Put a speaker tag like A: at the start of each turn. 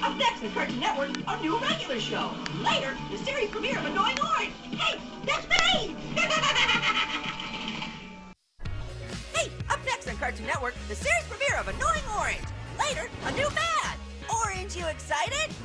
A: Up next on Cartoon Network, a new regular show. Later, the series premiere of Annoying Orange. Hey, that's me! Hey, up next on Cartoon Network, the series premiere of Annoying Orange. Later, a new fad. Orange, you excited?